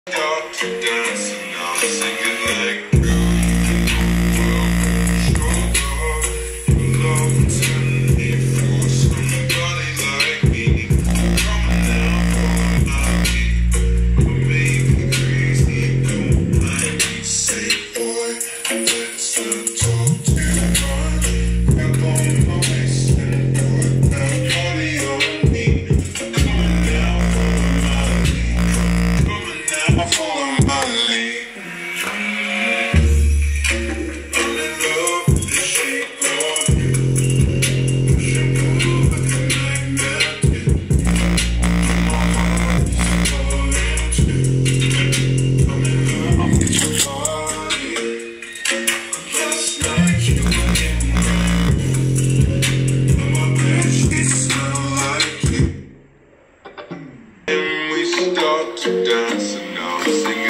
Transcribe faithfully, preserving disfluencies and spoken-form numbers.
Got to dance and now I'm singing like love me for somebody like me. Coming down for my beat, make me crazy, don't mind me. Say, boy, let's not talk too much. Grab on my waist and put that body on me. Coming down for my beat, coming down for my lead. I'm in love with the shape of you. Start to dance and now I'm singing.